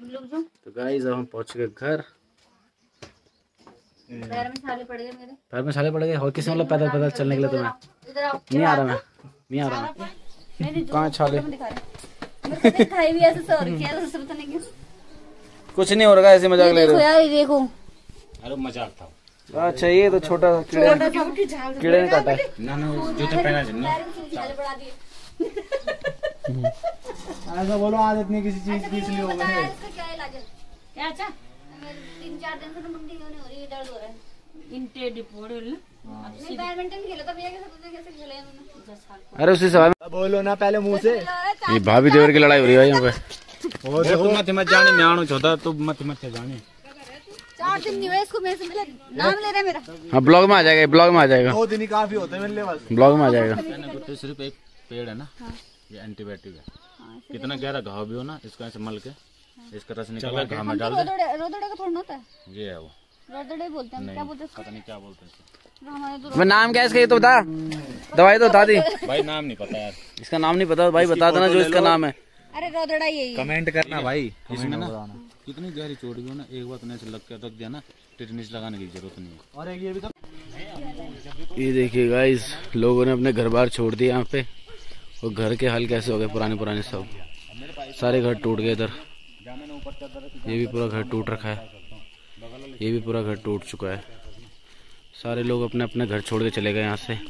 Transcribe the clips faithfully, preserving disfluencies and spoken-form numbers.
तो गाइस अब हम पहुंच गए घर। पैर में छाले पड़ गए मेरे। पैर में छाले पड़ गए। और किसी मतलब पैदल पैदल चलने के लिए तुम्हें नहीं आ रहा? मैं नहीं आ रहा। कहाँ छाले? खाई भी ऐसे सो रखी है, तो नहीं क्यों? कुछ नहीं हो रहा, ऐसे मजाक ले रहे हो यार। देखो अरे मजाक था। अच्छा ये तो छोटा कीड़े कीड़े ने काटा है। ना ना जूते पहना चाहिए। ऐसा बोलो आज इतनी किसी चीज की इसलिए हो गए। क्या इलाज है? क्या अच्छा तीन चार दिन से तो मंडी क्यों नहीं हो रही, दर्द हो रहा है। इंटे डिपोड नहीं बैडमिंटन खेला था भैया के साथ, कैसे खेले उन्होंने? अरे उसी सवाल बोलो ना पहले मुंह से। ये भाभी देवर की लड़ाई हो रही है यहाँ पे। और देखो मत मत जाने मैं आणू छोटा तो मत मत जाने। चार दिन नहीं हुए इसको मेरे से मिले, नाम ले रहा है मेरा। हाँ ब्लॉग में आ जाएगा, ब्लॉग में आ जाएगा। दो दिन ही काफी होते हैं मिलने बस। ब्लॉग में आ जाएगा। सिर्फ एक पेड़ है ना, ये एंटीबायोटिक है। कितना गहरा घाव भी हो ना, इसको ऐसे मल के इसका रस निकाल के घाव में डाल दे। रोदड़े का थोड़ा होता है, ये है वो रोदड़े बोलते हैं। क्या बोलते हैं? पता नहीं क्या बोलते हैं। हमारे तो मैं नाम क्या है इसका ये तो बता। दवाई तो बता दी भाई, नाम नहीं पता यार इसका। नाम नहीं पता भाई, बता देना जो इसका नाम है। अरे रोदड़ा यही कमेंट करना भाई। इसमें ना कितनी गहरी चोट भी हो ना, एक बार ऐसे लग के रख दिया ना, टिटनिस लगाने की जरूरत नहीं है। और एक ये भी तो ये देखिए गाइस, लोगों ने अपने घर बार छोड़ दिए यहाँ पे। और घर के हाल कैसे हो गए, पुराने पुराने सब सारे घर टूट गए। इधर ये भी पूरा घर टूट रखा है, ये भी पूरा घर टूट चुका है। सारे लोग अपने अपने घर छोड़ के चले गए यहाँ से।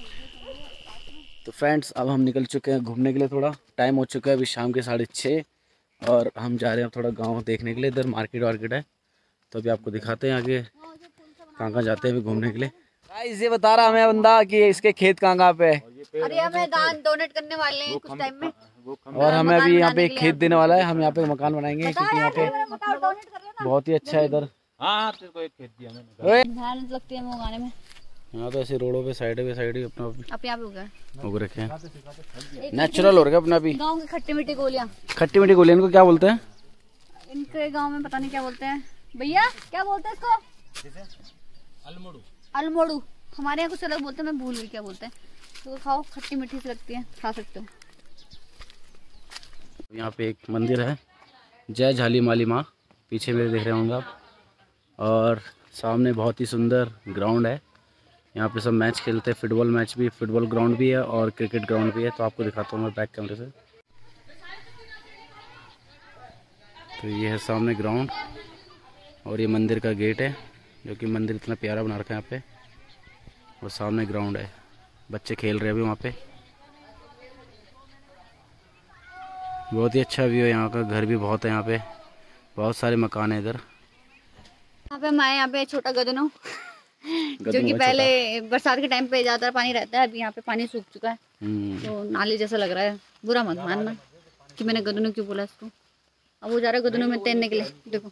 तो फ्रेंड्स अब हम निकल चुके हैं घूमने के लिए। थोड़ा टाइम हो चुका है, अभी शाम के साढ़े छः, और हम जा रहे हैं थोड़ा गांव देखने के लिए। इधर मार्केट वार्केट है, तो अभी आपको दिखाते हैं आगे कहाँ कहाँ जाते हैं अभी घूमने के लिए। गाइस ये बता रहा हमें बंदा कि इसके खेत कहाँ कहाँ पे है। अरे हमें दान डोनेट करने वाले हैं कुछ टाइम में, और हमें अभी यहाँ पे एक खेत देने वाला है। हम यहाँ पे मकान बनाएंगे क्योंकि यहाँ पे बहुत ही अच्छा है। इधर हाँ तेरे को एक खेत दिया मैंने। मेहनत लगती है उगाने में। यहाँ तो ऐसे रोडों पे साइड पे साइड ही अपना आप यहाँ पे उगा उग रखे हैं, नेचुरल हो रखा अपना भी। गाँव की खट्टी मीठी गोलियाँ, खट्टी मीठी गोलियाँ इनको क्या बोलते हैं? इनके गांव में पता नहीं क्या बोलते हैं भैया, क्या बोलते हैं इसको? अलमोड़ू। अलमोड़ू। हमारे यहाँ कुछ अलग बोलते हैं, मैं भूल गई क्या बोलते हैं। तो खाओ, खट्टी मीठी से लगती है, खा सकते हो। यहाँ पे एक मंदिर है, जय झाली माली माँ, पीछे मेरे देख रहे होंगे आप। और सामने बहुत ही सुंदर ग्राउंड है, यहाँ पे सब मैच खेलते हैं। फुटबॉल मैच भी, फुटबॉल ग्राउंड भी है और क्रिकेट ग्राउंड भी है। तो आपको दिखाता हूँ मैं बैक कैमरे से। तो ये है सामने ग्राउंड, और ये मंदिर का गेट है, जो कि मंदिर इतना प्यारा बना रखा है यहाँ पे। और सामने ग्राउंड है, बच्चे खेल रहे हैं अभी वहाँ पे। बहुत ही अच्छा व्यू है यहाँ का। घर भी बहुत है यहाँ पे, बहुत सारे मकान है इधर। यहाँ पे हमारे यहाँ पे छोटा गदनो जो कि पहले बरसात के टाइम पे ज्यादा पानी रहता है, अभी यहाँ पे पानी सूख चुका है, तो नाली जैसा लग रहा है। बुरा मत मानना कि मैंने गदनो क्यों बोला इसको। अब वो जा रहा है गदनो में तैरने के लिए। देखो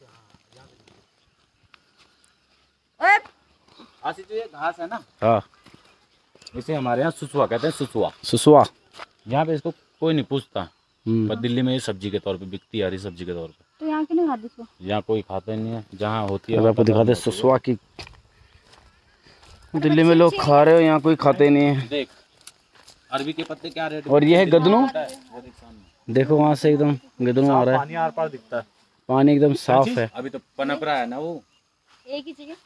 आशी जो ये घास है ना, हाँ इसे हमारे यहाँ सुसुआ कहते हैं। सुसुआ सुसुआ। यहाँ पे इसको कोई नहीं पूछता, पर दिल्ली में ये सब्जी के तौर पे बिकती है, हरी सब्जी के तौर पे। तो यहाँ क्यों नहीं खाते इसको? यहाँ कोई खाता नहीं है, जहाँ होती है। आपको दिखाते सुसुआ की, दिल्ली में लोग खा रहे हो, यहाँ कोई खाते नहीं है। देख अरबी के पत्ते क्या रेट। और ये है गदनू, देखो वहाँ से एकदम गदनू आ रहा है, पानी आर पार दिखता है, पानी एकदम साफ है। अभी तो पनप रहा है ना वो। एक ही चीज।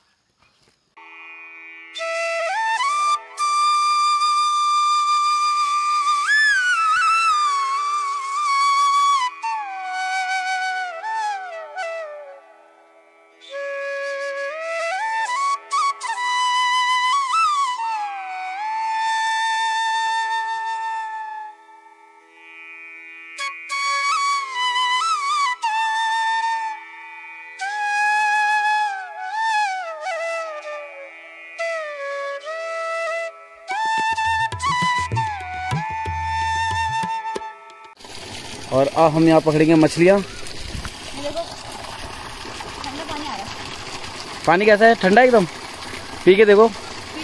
और अब हम यहाँ पकड़ेंगे मछलियाँ। ठंडा पानी आ रहा है। पानी कैसा है? ठंडा एकदम। पी के देखो,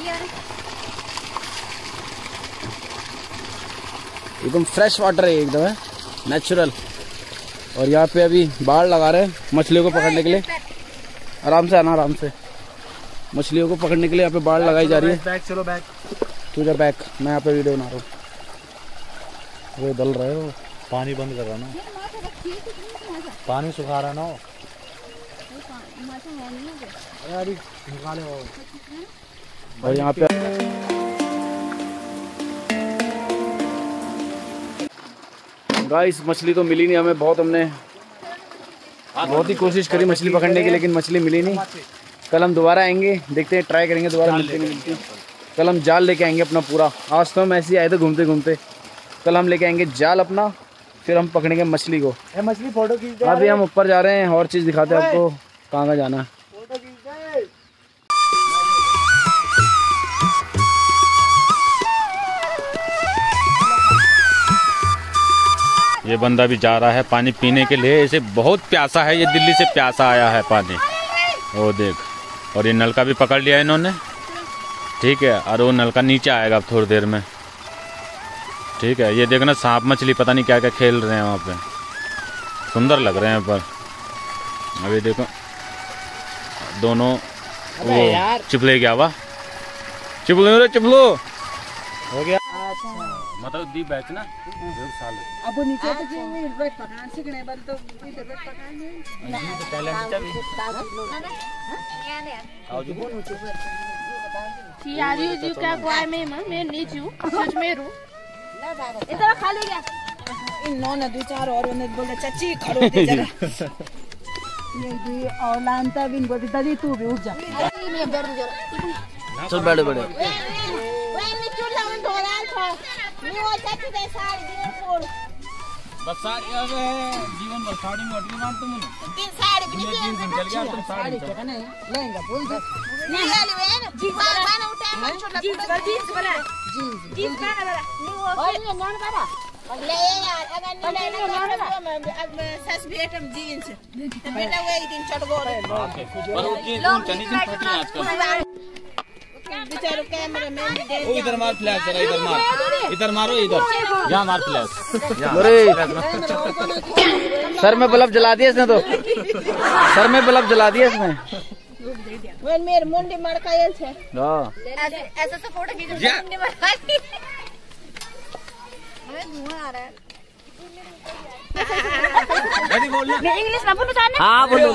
एकदम फ्रेश वाटर है, एकदम है नेचुरल। और यहाँ पे अभी बाढ़ लगा रहे हैं मछलियों को पकड़ने के लिए। आराम से आना, आराम से। मछलियों को पकड़ने के लिए यहाँ पे बाढ़ लगाई जा रही है। बैक चलो, बैक तू जा बैक, मैं यहाँ पे वीडियो बना रहा हूँ। वो दल रहे हो पानी बंद कर रहा ना, पानी सुखा रहा ना। और यहाँ पे गाइस मछली तो मिली नहीं हमें, बहुत हमने बहुत ही कोशिश करी मछली पकड़ने की, लेकिन मछली मिली नहीं। कल हम दोबारा आएंगे, देखते हैं, ट्राई करेंगे दोबारा मिलती नहीं मिलती। कल हम जाल लेके आएंगे अपना पूरा। आज तो हम ऐसे ही आए थे घूमते घूमते, कल हम लेके आएंगे जाल अपना, फिर हम पकड़ेंगे मछली को। मछली फोटो खींच। अभी हम ऊपर जा रहे हैं और चीज़ दिखाते हैं आपको, कहाँ कहाँ जाना है। ये बंदा भी जा रहा है पानी पीने के लिए, इसे बहुत प्यासा है, ये दिल्ली से प्यासा आया है पानी, वो देख। और ये नलका भी पकड़ लिया इन्होंने, ठीक है। और वो नलका नीचे आएगा अब थोड़ी देर में, ठीक है। ये देखना सांप मछली पता नहीं क्या क्या खेल रहे हैं वहाँ पे, सुंदर लग रहे हैं। पर अभी देखो दोनों वो चिपले गया हुआ, चिपलो चिपलो हो गया मतलब दी बैच ना डेढ़ साल। अब वो नीचे तो जो रोज पकान सीखने बल तो इधर रोज पकान नहीं पहले नीचे भी आओ जो बोल नीचे सी आ रही जी क्या गोय में मैं नीचे हूं सच में रू इधर खाली गया इन नौ न दो चार और उन्हें बोले चाची खड़ो दे जरा ये भी औलांता बिन बोली दादी तू भी उठ जा मैं बैठ जरा चल बैठो बैठो। बस साड़ी अब जीवन भर साड़ी में अटकी ना तुम तीन साड़ी भी नहीं चल गया तुम साड़ी कहने लेंगे बोल दे नहीं ले ले ना जी बना उठा मन छोटा जींस जींस बना जींस जींस बना बना नहीं वो और ये नान बना ले यार अगर नहीं ले ना अब मैं सस भी आइटम जींस बेटा वो एक दिन चढ़ गो पर वो जींस तुम चनी जींस फटी आजकल बेचारो कैमरा मैन भी दे ओ इधर मार फ्लैश जरा, इधर मार, इधर मारो, इधर यहाँ मार फ्लैश। अरे सर में बल्ब जला दिया इसने, तो सर में बल्ब जला दिया इसने। वो मेरे मुंडी मड़कायल छे हां ऐसे ऐसे तो फोटो खींच मुंडी मड़का दी। हमें धुआं आ रहा है। यदि बोलना मैं इंग्लिश ना बोलूं जाने हां बोलो।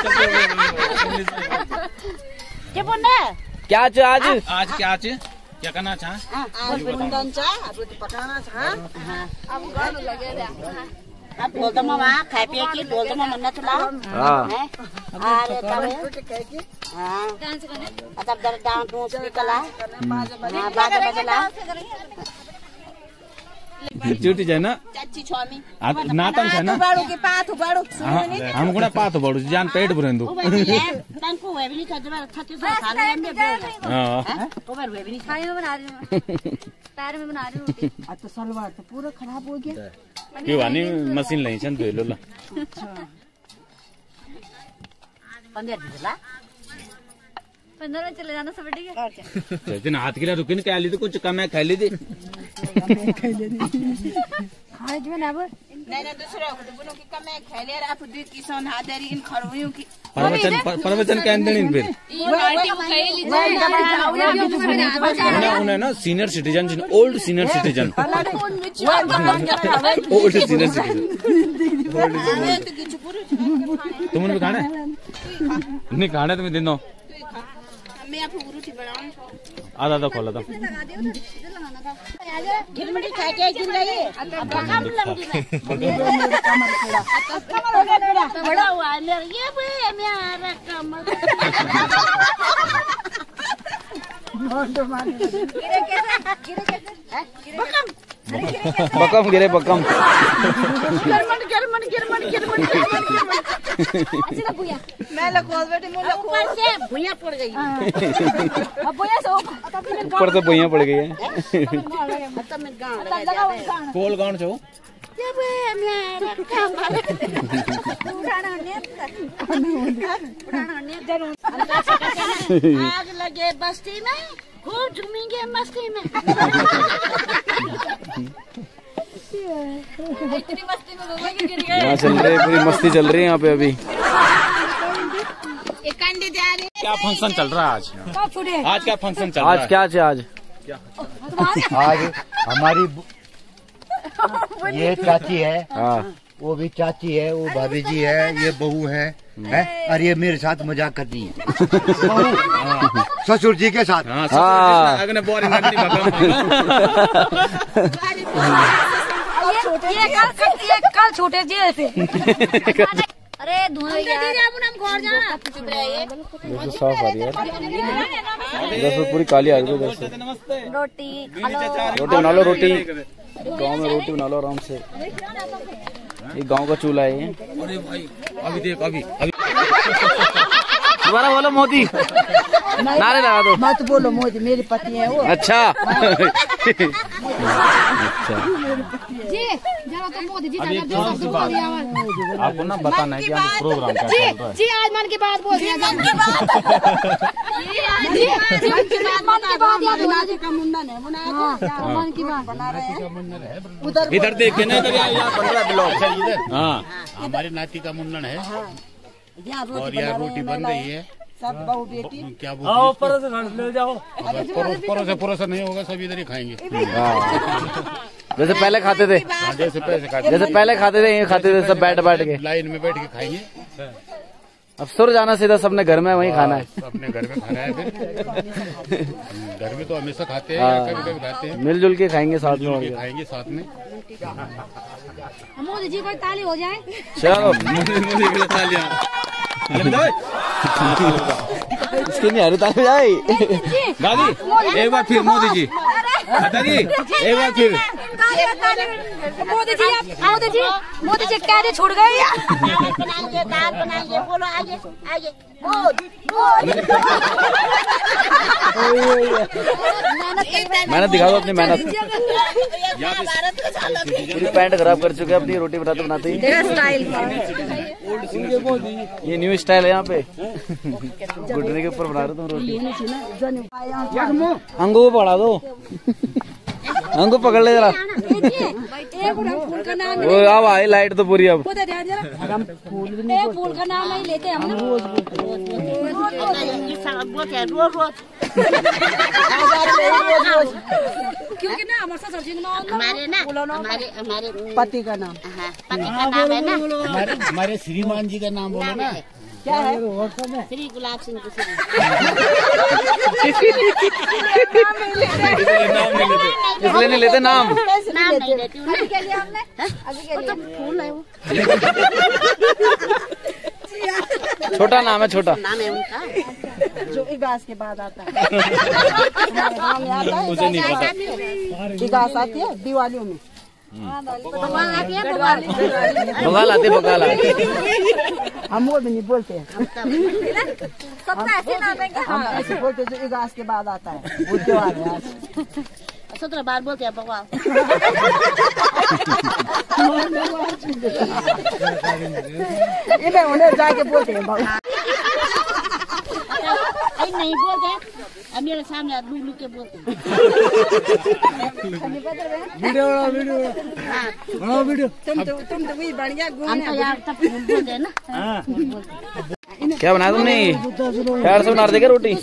क्या बोलना क्या आज आज आज क्या आज क्या करना चाह आज बुंदन चा अब तो पकाना था अब गाल लगे रे अब बोल दो मामा खा पिए की बोल दो मामा न तुला हां अरे तब हां डांस करने तब दर डांस डूस निकला हां बाजा बजला चुटी जाए ना चाची छोमी नातन छ ना बाड़ू के पाथ बाड़ू हम गुणा पात बडु जान पेट भरेंदु तनको वे भी छजबा छत्तीस साल में बे हां ओवर वे भी खाने में बना रही हूँ, पैर में बना रही हूँ रोटी। आज तो सलवार तो पूरा खराब हो गया। के वानी मशीन लई छन धोइलो ल पंद्रह दिन ला पंद्रह में चले जाना सब ठीक है। तो दिन हाथ के रुकिन के आली तो कुछ कम है खा ली थी खाए जो ना अब नहीं ना दूसरा को बुनो की कम है खा ले आप दूध की सोन हादरी इन खरवियों की प्रवचन प्रवचन के अंदर इन फिर उन्हें उन्हें ना senior citizen old senior citizen old senior citizen तुमने भी खाना है नहीं खाना तुम्हें दिन दो मैं आपको रोटी बनाऊं आधा आधा खोला था गिरमटी खा के गिर गई अब काम लंबी में बड़ा हुआ ये भी मेरा कमर बकम बकम गिरे बकम गिरमट गिरमट गिरमट गिरमट गिरमट भुइया मैं लखोल बेटी मुंह ऊपर से भुइया पड़ गई अब भैया सो ऊपर तो भैया पड़ गई है। तब मैं गांव लगा कोल गाउन छो ये भी मेरा कमर उठाना नहीं उठाना नहीं आग लगे बस्ती में खूब झूमेंगे मस्ती में इतनी मस्ती में घूमे कि गिर गए। यहाँ चल रही पूरी मस्ती चल रही है यहाँ पे अभी। एक कंडी जा रही क्या फंक्शन चल रहा है आज आज क्या फंक्शन चल रहा आज है क्या है आज आज हमारी ये चाची है, हाँ वो भी चाची है, वो भाभी जी है, ये बहू है, है और ये मेरे साथ मजाक करती है। ससुर जी के साथ। हाँ ये कल छोटे जेल से। अरे धुआं तो साफ आ रही है यार, पूरी काली आ रही है। रोटी खा लो। रोटी बना लो, रोटी गांव में रोटी बना लो आराम से। ये गांव का चूल्हा है ये। अरे भाई अभी देख, अभी अभी दोबारा बोलो मोदी, नारे लगा दो। मत बोलो मोदी, मेरे पति है वो। अच्छा अच्छा जी जरा तो मोदी जी आपको ना बताना है कि यहाँ प्रोग्राम क्या चल रहा है। जी आज मन की बात बोल रही है। मन की बात का मुंडन है, मन की बात बना रहे हैं। इधर देखिए ना, इधर पंद्रह ब्लॉक इधर। हाँ हमारे नाती का मुंडन है और यहाँ रोटी बन रही है। सब बहू बेटी क्या बोलते ले जाओ, परोसे परोसे नहीं होगा, सब इधर ही खाएंगे। जैसे पहले खाते थे, जैसे पैसे खाते जैसे पहले खाते थे, ये खाते थे सब बैठ बैठ के। लाइन में बैठ के खाएंगे। अब सुर जाना सीधा सबने घर में वहीं खाना है। अपने घर में खाना है, फिर घर में तो हमेशा खाते हैं, कभी कभी खाते हैं। मिलजुल के खाएंगे साथ में, के खाएंगे साथ में। मोदी जी को ताली हो जाए। चलो इसकी नहीं हरी ताली जाए। दादी एक बार फिर मोदी जी, दादी एक बार फिर मोदी जी, मोदी जी, मोदी जी कैसे छूट गए? बनाइए दाल बनाइए, बोलो आगे आगे। मोदी मेहनत दिखा दो अपनी मेहनत। भारत को चालो। पूरी पैंट खराब कर चुके हैं अपनी, रोटी बनाते बनाते ही। ये न्यू स्टाइल है यहाँ पे, घुटने के ऊपर बना रहे तुम रोटी। अंगू को पकड़ा दो, अंगू पकड़ ले जरा। वो अब आई लाइट तो पूरी। अब फूल का नाम नहीं लेते हम रोज बोलते हैं रोज रोज, क्योंकि ना हमारे हमारे ना हमारे हमारे पति का नाम, हाँ, पति का नाम है ना। हमारे हमारे श्रीमान जी का नाम बोलो ना। क्या है? श्री गुलाब सिंह को इसलिए नहीं लेते नाम। नाम नहीं लेती हूँ ना। के लिए हमने अभी के लिए फूल है वो, छोटा नाम है, छोटा नाम है उनका। जो इगास के बाद आता है। हमारे गाँव में आता है, उसे नहीं पता। इगास आती है दिवालियों में। भगवान आती है, भगवान बंगाल आते, बंगाल आते। हम वो भी नहीं बोलते हैं, सबका ऐसे नाम है। हम ऐसे बोलते जो इगास के बाद आता है, वो त्योहार है आज। सत्रह बार बोलते हैं भगवान। इन्हें उन्हें जाके बोलते हैं भगवान। अरे नहीं बोलते, अब मेरे सामने लुक लुक के बोलते हैं। वीडियो वीडियो बनाओ वीडियो। तुम तो तुम तो वही बढ़िया हम तो यार तब फूल बोलते हैं ना। क्या बनाया तुमने? प्यार से बना देगा रोटी।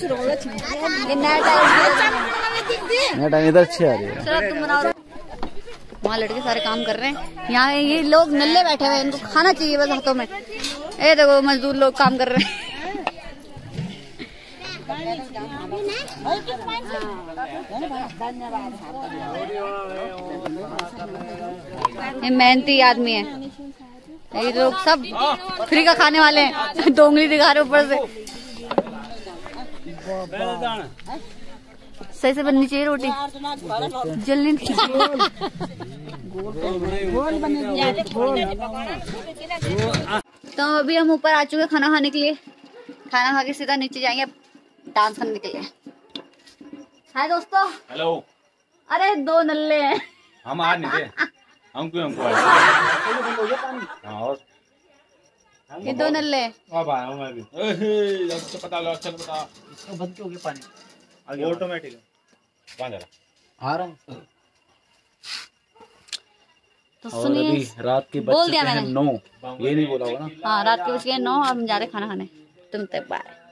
टाइम इधर अच्छी आ रही है। चलो तुम बनाओ। वहाँ लड़के सारे काम कर रहे हैं, यहाँ ये लोग नल्ले बैठे हुए हैं, इनको खाना चाहिए बस हाथों में। ये देखो मजदूर लोग काम कर रहे हैं। ये मेहनती आदमी है, ये लोग सब फ्री का खाने वाले हैं। डोंगली दिखा रहे ऊपर से। सही से बननी चाहिए रोटी, जल्दी नहीं। तो अभी हम ऊपर आ चुके खाना खाने के लिए। खाना खा के सीधा नीचे जाएंगे डांस करने के लिए। हाय दोस्तों। हेलो। अरे दो नल्ले हैं। हम आ नहीं थे, हम क्यों हमको आए? हाँ और ये दो नल्ले हैं। अब आया हूँ मैं भी। अच्छा पता लो, अच्छा पता। इसको बंद क्यों हो गया पानी? आगे ऑटोमेटिक है। कहाँ जा रहा? आ रहा हूँ। तो और सुनिए, अभी रात के बोल बज दिया चुके हैं मैंने। नौ। ये नहीं बोला होगा ना। हाँ रात के बज गए नौ और हम जा रहे खाना खाने। तुम तक बाय।